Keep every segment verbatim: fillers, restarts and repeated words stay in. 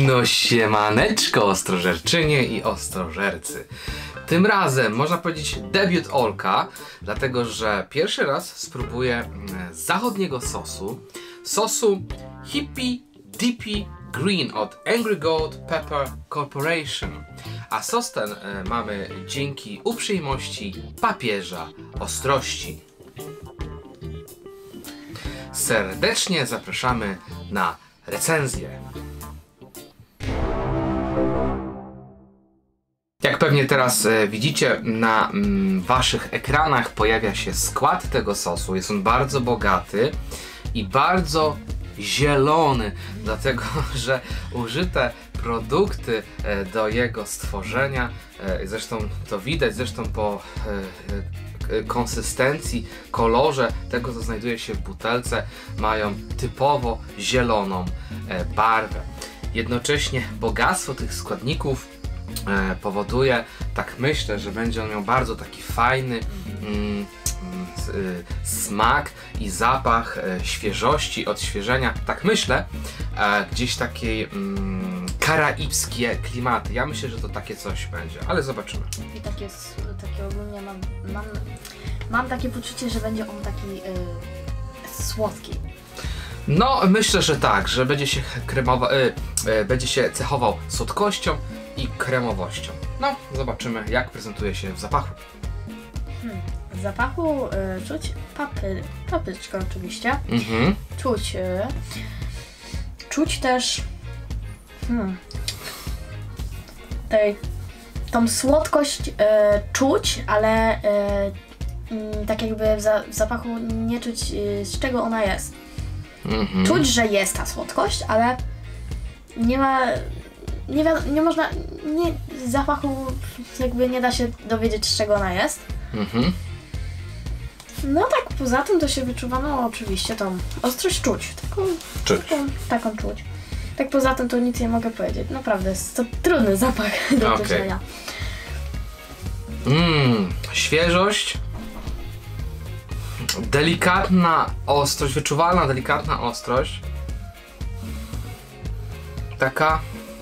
No siemaneczko, ostrożerczynie i ostrożercy. Tym razem można powiedzieć debiut Olka, dlatego że pierwszy raz spróbuję zachodniego sosu. Sosu Hippie Dippy Green od Angry Goat Pepper Corporation. A sos ten e, mamy dzięki uprzejmości papieża ostrości. Serdecznie zapraszamy na recenzję. Jak pewnie teraz e, widzicie na mm, waszych ekranach, pojawia się skład tego sosu. Jest on bardzo bogaty i bardzo zielony, dlatego że użyte produkty e, do jego stworzenia, e, zresztą to widać zresztą po e, e, konsystencji, kolorze tego, co znajduje się w butelce, mają typowo zieloną e, barwę. Jednocześnie bogactwo tych składników e, powoduje, tak myślę, że będzie on miał bardzo taki fajny mm, smak i zapach e, świeżości, odświeżenia, tak myślę, e, gdzieś takiej mm, karaibskie klimaty. Ja myślę, że to takie coś będzie, ale zobaczymy. I takie, takie ogólnie mam, mam, mam takie poczucie, że będzie on taki y, słodki. No, myślę, że tak, że będzie się kremowa, y, y, będzie się cechował słodkością i kremowością. No, zobaczymy, jak prezentuje się w zapachu. Hmm. W zapachu y, czuć papry, papryczkę oczywiście. Mhm. Czuć, y, czuć też hmm, tej, tą słodkość y, czuć, ale y, y, tak jakby w, za, w zapachu nie czuć y, z czego ona jest. Mhm. Czuć, że jest ta słodkość, ale nie ma, nie, nie można, nie, z zapachu jakby nie da się dowiedzieć, z czego ona jest. Mhm. No tak, poza tym to się wyczuwa, no oczywiście tą ostrość czuć, taką, Czuć. taką, taką czuć. Tak poza tym to nic nie mogę powiedzieć, naprawdę jest to trudny zapach do Okay. czucia. Mmm, świeżość, delikatna ostrość, wyczuwalna delikatna ostrość, taka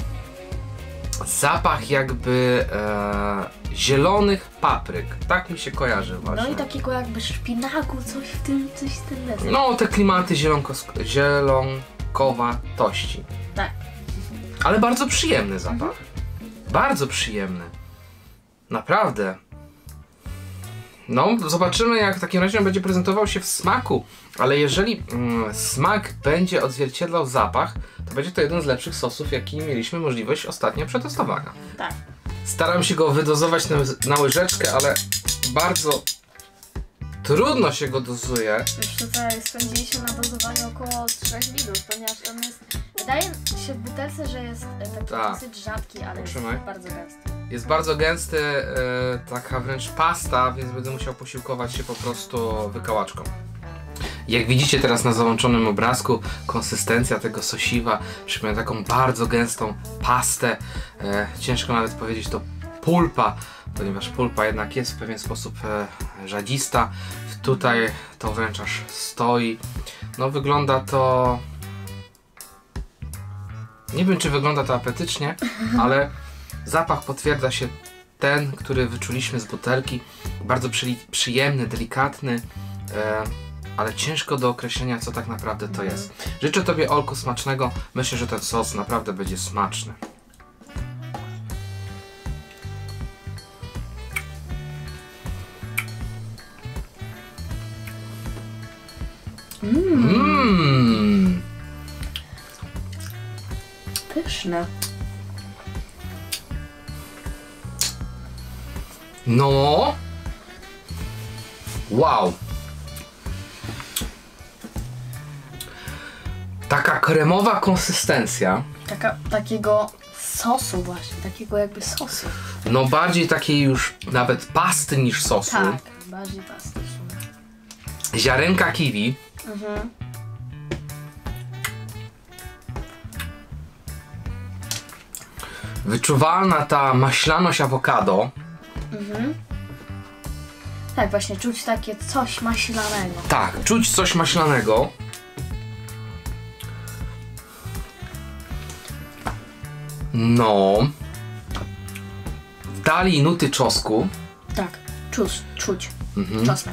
zapach jakby e, zielonych papryk, tak mi się kojarzy właśnie. No i takiego jakby szpinaku, coś w tym, coś w tym deseń. No te klimaty zielonko, zielonkowatości. Tak. Ale bardzo przyjemny zapach, Mhm. bardzo przyjemny, naprawdę. No, zobaczymy, jak w takim razie będzie prezentował się w smaku, ale jeżeli mm, smak będzie odzwierciedlał zapach, to będzie to jeden z lepszych sosów, jaki mieliśmy możliwość ostatnio przetestowania. Tak. Staram się go wydozować na, na łyżeczkę, ale bardzo trudno się go dozuje. Już tutaj spędziliśmy na dozowaniu około trzech minut, ponieważ on jest, wydaje się w butelce, że jest taki Tak. dosyć rzadki, ale Trzymaj. jest bardzo gęsty. Jest bardzo gęsty, e, taka wręcz pasta, więc będę musiał posiłkować się po prostu wykałaczką. Jak widzicie teraz na załączonym obrazku, konsystencja tego sosiwa przypomina taką bardzo gęstą pastę. E, ciężko nawet powiedzieć to pulpa, ponieważ pulpa jednak jest w pewien sposób e, rzadzista. Tutaj to wręcz aż stoi. No wygląda to... Nie wiem, czy wygląda to apetycznie, ale zapach potwierdza się ten, który wyczuliśmy z butelki. Bardzo przy, przyjemny, delikatny, e, ale ciężko do określenia, co tak naprawdę to jest. Życzę Tobie, Olku, smacznego. Myślę, że ten sos naprawdę będzie smaczny. Mmm, Mmm. pyszne. No. Wow. Taka kremowa konsystencja. Taka, takiego sosu właśnie, takiego jakby sosu. No bardziej takiej już nawet pasty niż sosu. Tak, bardziej pasty w sumie. Ziarenka kiwi. Mhm. Wyczuwalna ta maślaność awokado. Mhm. Tak, właśnie czuć takie coś maślanego. Tak, czuć coś maślanego. No. Dali nuty czosnku. Tak, czuć, czuć. Mhm. Czosnek.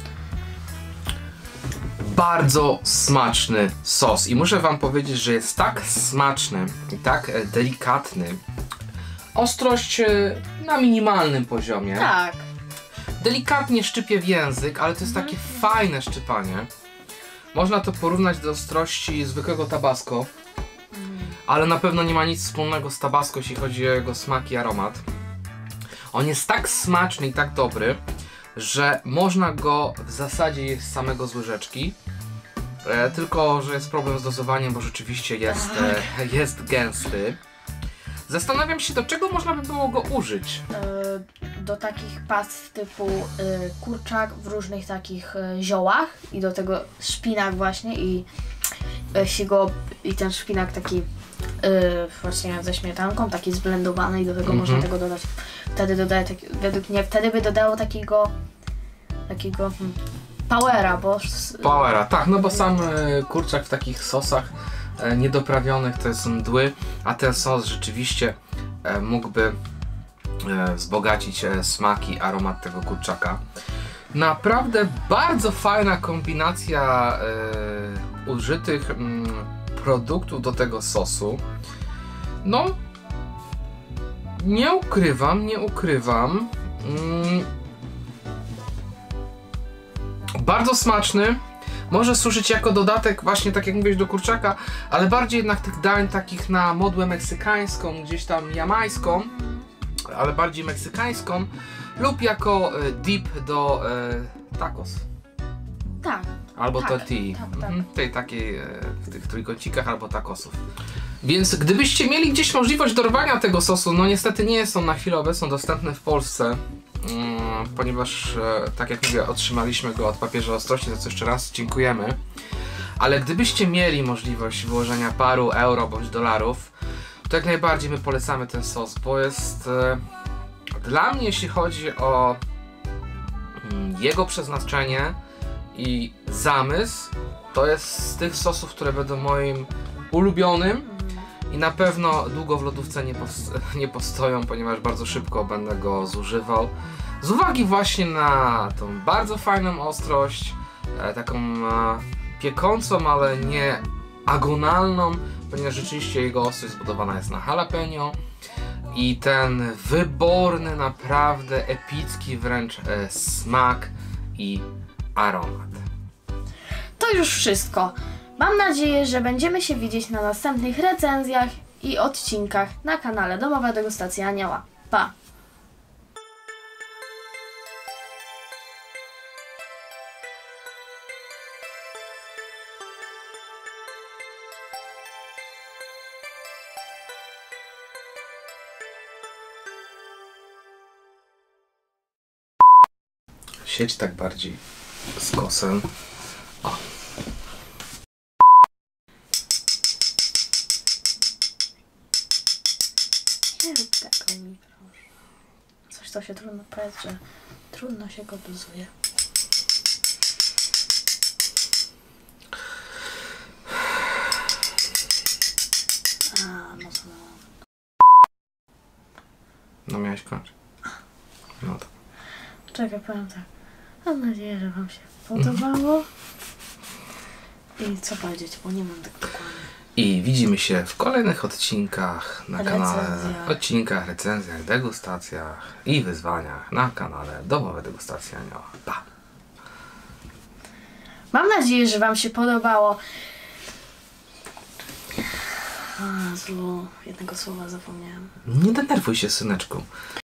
Bardzo smaczny sos i muszę wam powiedzieć, że jest tak smaczny i tak e, delikatny. Ostrość e, na minimalnym poziomie. Tak. Delikatnie szczypie w język, ale to jest takie fajne szczypanie. Można to porównać do ostrości zwykłego tabasco, ale na pewno nie ma nic wspólnego z tabasco, jeśli chodzi o jego smak i aromat. On jest tak smaczny i tak dobry, że można go w zasadzie jeść z samego z łyżeczki. E, tylko, że jest problem z dozowaniem, bo rzeczywiście jest, e, jest gęsty. Zastanawiam się, do czego można by było go użyć. Y, do takich past typu y, kurczak w różnych takich y, ziołach i do tego szpinak właśnie i y, się go, i ten szpinak taki y, właśnie ze śmietanką, taki zblendowany i do tego Mhm. można tego dodać. Wtedy dodaje taki, według mnie wtedy by dodało takiego takiego hmm, powera, bo s- Powera, tak, no bo sam e, kurczak w takich sosach e, niedoprawionych to jest mdły, a ten sos rzeczywiście e, mógłby e, wzbogacić e, smak i aromat tego kurczaka. Naprawdę bardzo fajna kombinacja e, użytych mm, produktów do tego sosu. No, nie ukrywam, nie ukrywam. Mm, Bardzo smaczny, może służyć jako dodatek właśnie tak jak mówisz do kurczaka, ale bardziej jednak tych dań takich na modłę meksykańską, gdzieś tam jamańską, ale bardziej meksykańską lub jako e, dip do e, tacos tak. albo Tak, tortilli, tak, tak. mhm, tej takiej e, w tych trójkącikach albo tacosów. Więc gdybyście mieli gdzieś możliwość dorwania tego sosu, no niestety nie jest on na chwilę obecną dostępny w Polsce. Mm, ponieważ, e, tak jak mówię, otrzymaliśmy go od Papieża Ostrości, za co jeszcze raz dziękujemy. Ale gdybyście mieli możliwość wyłożenia paru euro bądź dolarów, to jak najbardziej my polecamy ten sos, bo jest e, dla mnie, jeśli chodzi o mm, jego przeznaczenie i zamysł, to jest z tych sosów, które będą moim ulubionym. I na pewno długo w lodówce nie, powst nie postoją, ponieważ bardzo szybko będę go zużywał. Z uwagi właśnie na tą bardzo fajną ostrość, e, taką e, piekącą, ale nie agonalną, ponieważ rzeczywiście jego ostrość zbudowana jest na jalapeno. I ten wyborny, naprawdę epicki wręcz e, smak i aromat. To już wszystko. Mam nadzieję, że będziemy się widzieć na następnych recenzjach i odcinkach na kanale Domowa Degustacja Anioła. Pa! Siedź tak bardziej z kosem. O. Nie rób tego mi, proszę. Coś to się trudno powiedzieć, że trudno się go dozuje. A, no to... No miałeś kończyć. No to. Czekaj, powiem tak. Mam nadzieję, że wam się podobało. I co powiedzieć, bo nie mam tak dokładnie. I widzimy się w kolejnych odcinkach na kanale, Recenzjach. odcinkach, recenzjach, degustacjach i wyzwaniach na kanale Domowe Degustacje Anioła. Pa! Mam nadzieję, że wam się podobało. A, zło, jednego słowa zapomniałam. Nie denerwuj się, syneczku.